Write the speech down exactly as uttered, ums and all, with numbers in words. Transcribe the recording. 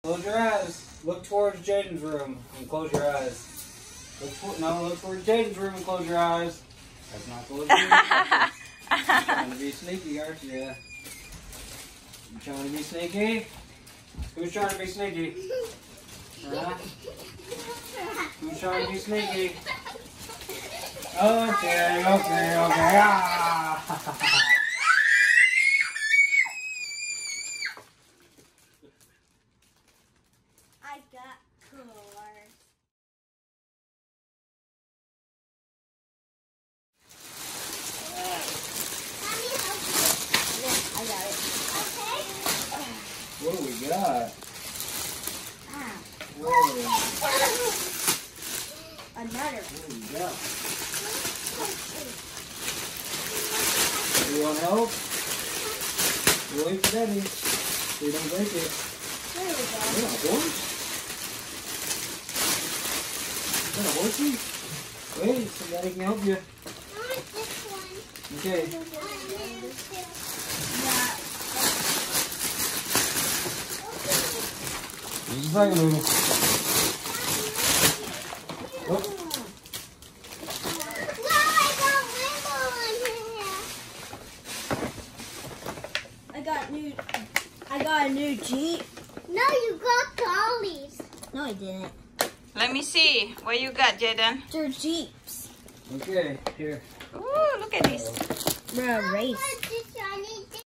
Close your eyes. Look towards Jaden's room and close your eyes. Look for, no, look towards Jaden's room and close your eyes. That's not closing your eyes. You're trying to be sneaky, aren't you? You trying to be sneaky? Who's trying to be sneaky? Huh? Who's trying to be sneaky? Okay, okay, okay. Ah! I got cars. I got it. Okay. What do we got? Ah. Whoa. Another. What do we got? You want help? You wait for Daddy. So you don't break it. There we go. Is that a horse? Is that a horsey? Wait, so Daddy can help you. I want this one. Okay. Yeah. Just a second, Lulu. Oh. I got new. I got a new Jeep. No, you got dollies. No, I didn't. Let me see. What you got, Jaden? They're Jeeps. Okay, here. Ooh, look at this. They're a race.